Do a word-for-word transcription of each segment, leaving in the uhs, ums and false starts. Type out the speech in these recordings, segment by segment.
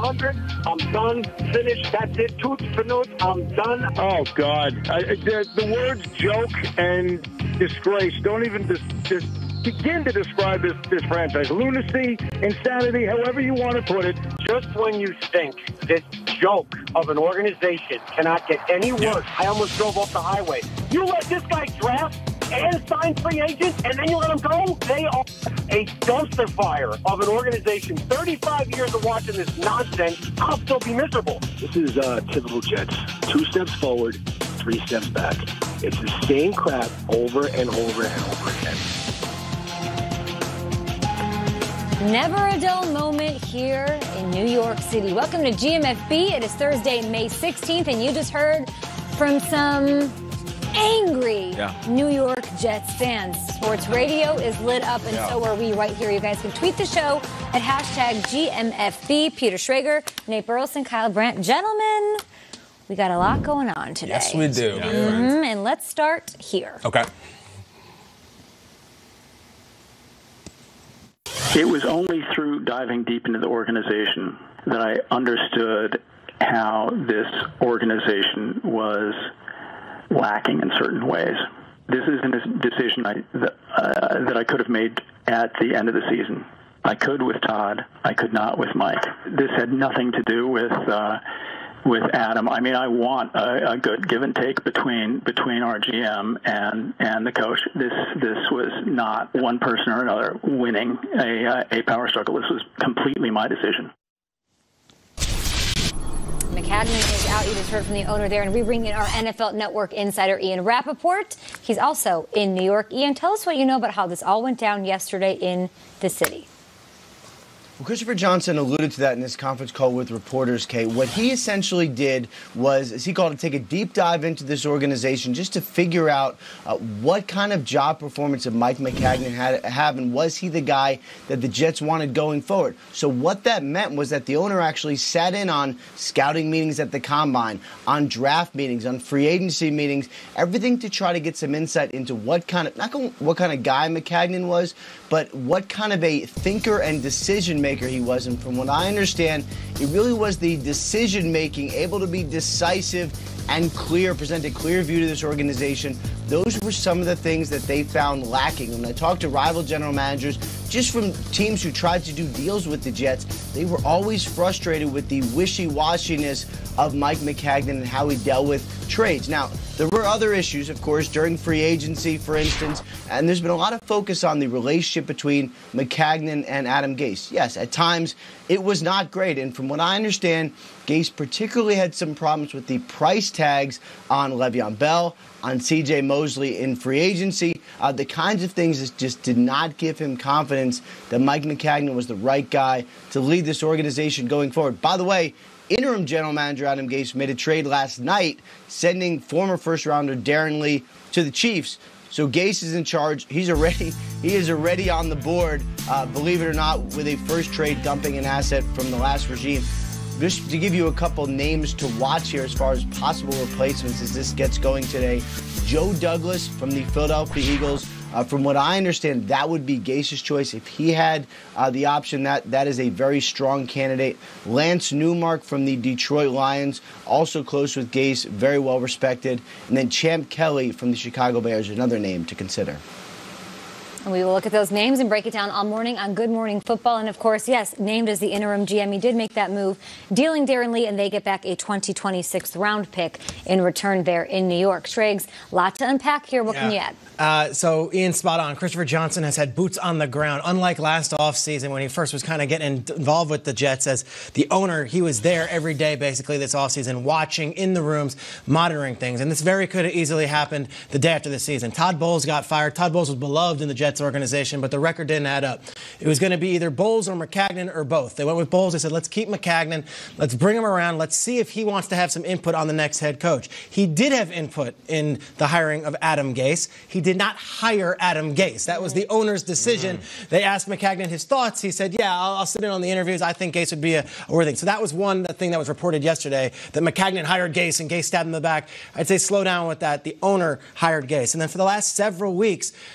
hundred. I'm done. Finished. That's it. Toots for noots. I'm done. Oh, God. I, the, the words joke and disgrace don't even dis, dis, begin to describe this, this franchise. Lunacy, insanity, however you want to put it. Just when you think this joke of an organization cannot get any worse, yeah. I almost drove off the highway. You let this guy draft and sign free agents, and then you let them go? They are a dumpster fire of an organization. thirty-five years of watching this nonsense, I'll still be miserable. This is uh, typical Jets. Two steps forward, three steps back. It's the same crap over and over and over again. Never a dull moment here in New York City. Welcome to G M F B. It is Thursday, May sixteenth, and you just heard from some angry yeah. New York Jets fans. Sports radio is lit up, and yeah. so are we right here. You guys can tweet the show at hashtag G M F B. Peter Schrager, Nate Burleson, Kyle Brandt. Gentlemen, we got a lot going on today. Yes, we do. Yeah. Mm-hmm. And let's start here. Okay. It was only through diving deep into the organization that I understood how this organization was lacking in certain ways. This isn't a decision I, that, uh, that I could have made at the end of the season. I could with Todd. I could not with Mike. This had nothing to do with uh, with Adam. I mean, I want a, a good give and take between between our G M and and the coach. This this was not one person or another winning a a power struggle. This was completely my decision. Maccagnan is out. You just heard from the owner there. And we bring in our N F L Network insider, Ian Rappaport. He's also in New York. Ian, tell us what you know about how this all went down yesterday in the city. Well, Christopher Johnson alluded to that in his conference call with reporters, Kate. What he essentially did was, as he called it, take a deep dive into this organization just to figure out uh, what kind of job performance did Mike Maccagnan had, have, and was he the guy that the Jets wanted going forward? So what that meant was that the owner actually sat in on scouting meetings at the Combine, on draft meetings, on free agency meetings, everything to try to get some insight into what kind of, not what kind of guy Maccagnan was, but what kind of a thinker and decision maker he was. And from what I understand, it really was the decision making, able to be decisive and clear, present a clear view to this organization. Those were some of the things that they found lacking. When I talked to rival general managers, just from teams who tried to do deals with the Jets, they were always frustrated with the wishy-washiness of Mike Maccagnan and how he dealt with trades. Now, there were other issues, of course, during free agency, for instance, and there's been a lot of focus on the relationship between Maccagnan and Adam Gase. Yes, at times it was not great, and from what I understand, Gase particularly had some problems with the price tags on Le'Veon Bell, on C J Mosley in free agency, uh, the kinds of things that just did not give him confidence that Mike Maccagnan was the right guy to lead this organization going forward. By the way, interim general manager Adam Gase made a trade last night, sending former first-rounder Darren Lee to the Chiefs. So Gase is in charge. He's already he is already on the board, uh, believe it or not, with a first trade dumping an asset from the last regime. Just to give you a couple names to watch here as far as possible replacements as this gets going today. Joe Douglas from the Philadelphia Eagles. Uh, from what I understand, that would be Gase's choice. If he had uh, the option, that that is a very strong candidate. Lance Newmark from the Detroit Lions, also close with Gase, very well respected. And then Champ Kelly from the Chicago Bears, another name to consider. And we will look at those names and break it down all morning on Good Morning Football. And, of course, yes, named as the interim G M, he did make that move, dealing Darren Lee, and they get back a twenty twenty-six round pick in return there in New York. Triggs, lot to unpack here. What yeah. can you add? Uh, so, Ian, spot on. Christopher Johnson has had boots on the ground. Unlike last offseason when he first was kind of getting involved with the Jets as the owner, he was there every day, basically, this offseason, watching in the rooms, monitoring things. And this very could have easily happened the day after the season. Todd Bowles got fired. Todd Bowles was beloved in the Jets organization, but the record didn't add up. It was going to be either Bowles or Maccagnan or both. They went with Bowles. They said, let's keep Maccagnan. Let's bring him around. Let's see if he wants to have some input on the next head coach. He did have input in the hiring of Adam Gase. He did not hire Adam Gase. That was the owner's decision. Mm-hmm. They asked Maccagnan his thoughts. He said, yeah, I'll, I'll sit in on the interviews. I think Gase would be a, a worthy thing. So that was one thing that was reported yesterday, that Maccagnan hired Gase and Gase stabbed him in the back. I'd say slow down with that. The owner hired Gase. And then for the last several weeks,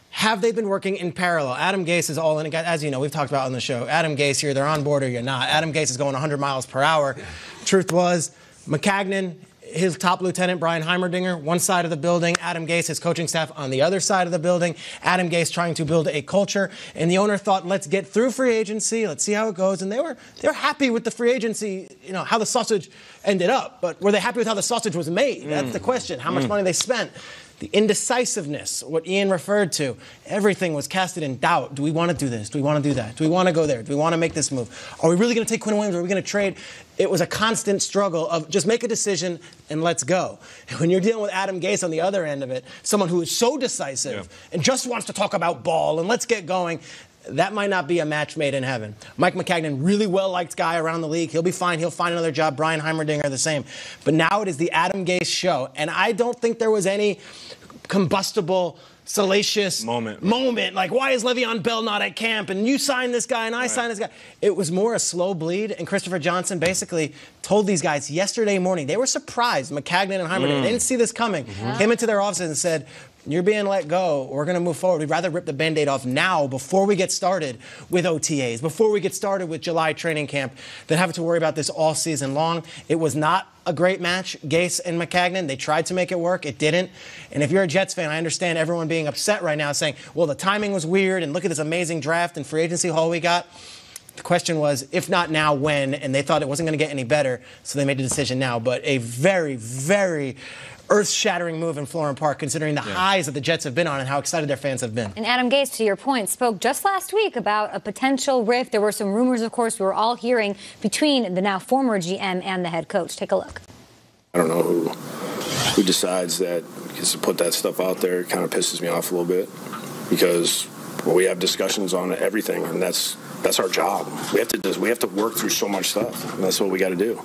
have they been working in parallel? Adam Gase is all in. As you know, we've talked about on the show. Adam Gase, you're either on board or you're not. Adam Gase is going one hundred miles per hour. Truth was, Maccagnan, his top lieutenant, Brian Heimerdinger, one side of the building. Adam Gase, his coaching staff, on the other side of the building. Adam Gase trying to build a culture. And the owner thought, let's get through free agency. Let's see how it goes. And they were they were happy with the free agency, you know, how the sausage ended up. But were they happy with how the sausage was made? Mm. That's the question. How much mm. money they spent. The indecisiveness, what Ian referred to, everything was casted in doubt. Do we want to do this? Do we want to do that? Do we want to go there? Do we want to make this move? Are we really going to take Quinn Williams? Are we going to trade? It was a constant struggle of just make a decision and let's go. And when you're dealing with Adam Gase on the other end of it, someone who is so decisive yeah. and just wants to talk about ball and let's get going, that might not be a match made in heaven. Mike Maccagnan, really well-liked guy around the league. He'll be fine. He'll find another job. Brian Heimerdinger, the same. But now it is the Adam Gase show. And I don't think there was any combustible, salacious moment. moment. Like, why is Le'Veon Bell not at camp? And you signed this guy and I right. signed this guy. It was more a slow bleed. And Christopher Johnson basically told these guys yesterday morning, they were surprised, Maccagnan and Heimerdinger. Mm. They didn't see this coming. Mm-hmm. Came into their offices and said, you're being let go. We're going to move forward. We'd rather rip the Band-Aid off now before we get started with O T As, before we get started with July training camp, than having to worry about this all season long. It was not a great match, Gase and Maccagnan. They tried to make it work. It didn't. And if you're a Jets fan, I understand everyone being upset right now saying, well, the timing was weird, and look at this amazing draft and free agency haul we got. The question was, if not now, when? And they thought it wasn't going to get any better, so they made the decision now. But a very, very earth-shattering move in Florham Park, considering the yeah. highs that the Jets have been on and how excited their fans have been. And Adam Gase, to your point, spoke just last week about a potential rift. There were some rumors, of course, we were all hearing between the now former G M and the head coach. Take a look. I don't know who who decides that, because to put that stuff out there kind of pisses me off a little bit, because well, we have discussions on everything, and that's that's our job. We have to we have to work through so much stuff, and that's what we got to do.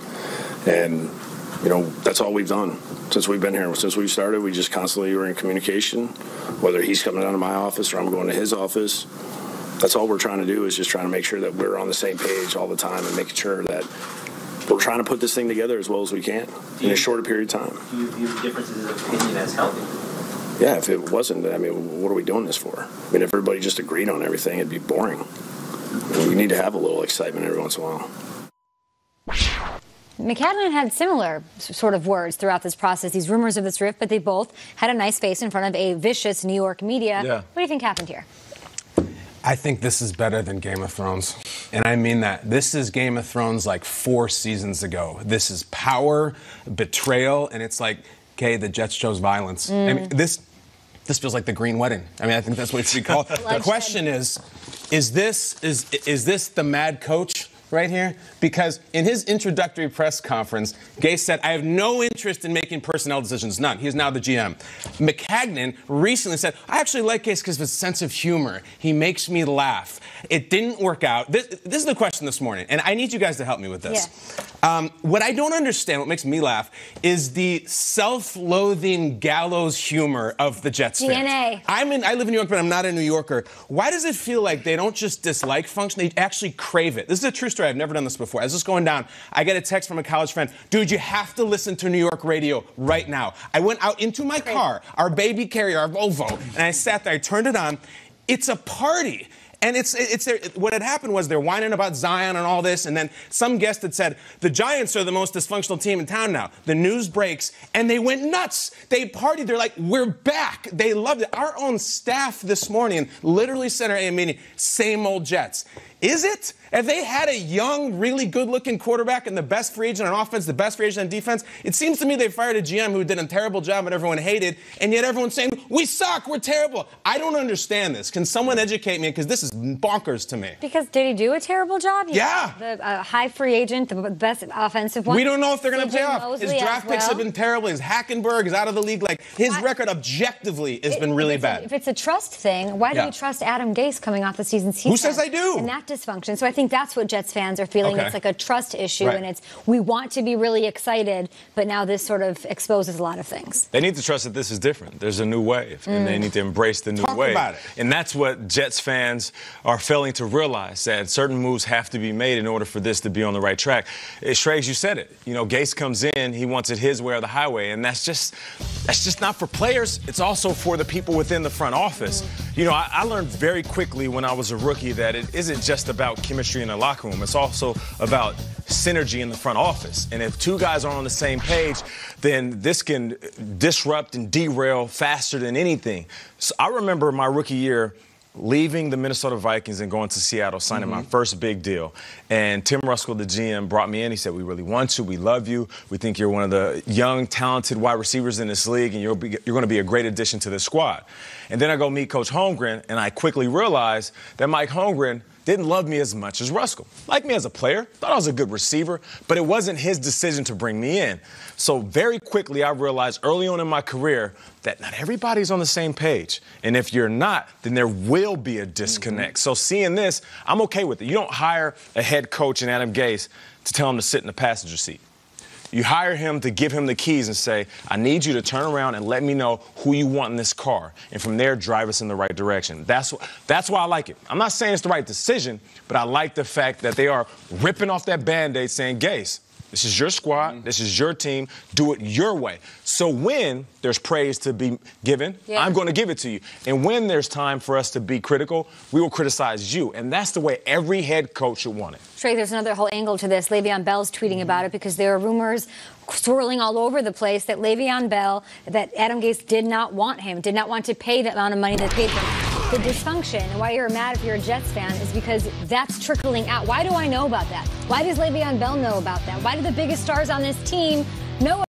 And you know, that's all we've done since we've been here. Since we started, we just constantly were in communication, whether he's coming down to my office or I'm going to his office. That's all we're trying to do, is just trying to make sure that we're on the same page all the time and making sure that we're trying to put this thing together as well as we can in a shorter period of time. Do you view differences of opinion as healthy? Yeah, if it wasn't, I mean, what are we doing this for? I mean, if everybody just agreed on everything, it'd be boring. I mean, we need to have a little excitement every once in a while. Maccagnan had similar sort of words throughout this process, these rumors of this rift, but they both had a nice face in front of a vicious New York media. Yeah. What do you think happened here? I think this is better than Game of Thrones. And I mean that. This is Game of Thrones like four seasons ago. This is power, betrayal, and it's like, okay, the Jets chose violence. Mm. I mean, this this feels like the Green Wedding. I mean, I think that's what it should be called. The question is, is this is is this the mad coach right here? Because in his introductory press conference, Gase said, I have no interest in making personnel decisions. None. He's now the G M. Maccagnan recently said, I actually like Gase because of his sense of humor. He makes me laugh. It didn't work out. This, this is the question this morning, and I need you guys to help me with this. Yeah. Um, what I don't understand, what makes me laugh, is the self-loathing gallows humor of the Jets fans. D N A. I'm in, I live in New York, but I'm not a New Yorker. Why does it feel like they don't just dislike function, they actually crave it? This is a true story. I've never done this before. I was just going down. I get a text from a college friend. Dude, you have to listen to New York radio right now. I went out into my car, our baby carrier, our Volvo, and I sat there. I turned it on. It's a party. And it's it's what had happened was they're whining about Zion and all this, and then some guest had said, the Giants are the most dysfunctional team in town now. The news breaks, and they went nuts. They partied. They're like, we're back. They loved it. Our own staff this morning literally said at our A M meeting, same old Jets. Is it? If they had a young, really good-looking quarterback and the best free agent on offense, the best free agent on defense, it seems to me they fired a G M who did a terrible job and everyone hated, and yet everyone's saying, we suck, we're terrible. I don't understand this. Can someone educate me? Because this is bonkers to me. Because did he do a terrible job? You yeah. know, the uh, high free agent, the best offensive one. We don't know if they're going to pay off. Mosley His draft well. picks have been terrible. His Hackenberg is out of the league. Like, his why? record objectively has it, been really if bad. A, if it's a trust thing, why do yeah. you trust Adam Gase coming off the season? Who says I do? And that dysfunction. So I think that's what Jets fans are feeling. Okay. It's like a trust issue, Right. and it's we want to be really excited, but now this sort of exposes a lot of things. They need to trust that this is different. There's a new wave, and Mm. they need to embrace the new Talk wave. about it. And that's what Jets fans are failing to realize, that certain moves have to be made in order for this to be on the right track. Uh, Schrags, you said it. You know, Gase comes in, he wants it his way or the highway, and that's just that's just not for players. It's also for the people within the front office. You know, I, I learned very quickly when I was a rookie that it isn't just about chemistry in the locker room. It's also about synergy in the front office. And if two guys are on the same page, then this can disrupt and derail faster than anything. So I remember my rookie year leaving the Minnesota Vikings and going to Seattle, signing Mm-hmm. my first big deal. And Tim Ruskell, the G M, brought me in. He said, we really want you. We love you. We think you're one of the young, talented wide receivers in this league, and you'll be, you're going to be a great addition to this squad. And then I go meet Coach Holmgren, and I quickly realized that Mike Holmgren didn't love me as much as Ruskell. Liked me as a player, thought I was a good receiver, but it wasn't his decision to bring me in. So very quickly I realized early on in my career that not everybody's on the same page. And if you're not, then there will be a disconnect. Mm-hmm. So seeing this, I'm okay with it. You don't hire a head coach in Adam Gase to tell him to sit in the passenger seat. You hire him to give him the keys and say, I need you to turn around and let me know who you want in this car. And from there, drive us in the right direction. That's, that's why I like it. I'm not saying it's the right decision, but I like the fact that they are ripping off that Band-Aid saying, Gase, this is your squad. Mm-hmm. This is your team. Do it your way. So when there's praise to be given, yeah. I'm going to give it to you. And when there's time for us to be critical, we will criticize you. And that's the way every head coach should want it. Trey, there's another whole angle to this. Le'Veon Bell's tweeting about it because there are rumors swirling all over the place that Le'Veon Bell, that Adam Gase did not want him, did not want to pay the amount of money they paid him. The dysfunction and why you're mad if you're a Jets fan is because that's trickling out. Why do I know about that? Why does Le'Veon Bell know about that? Why do the biggest stars on this team know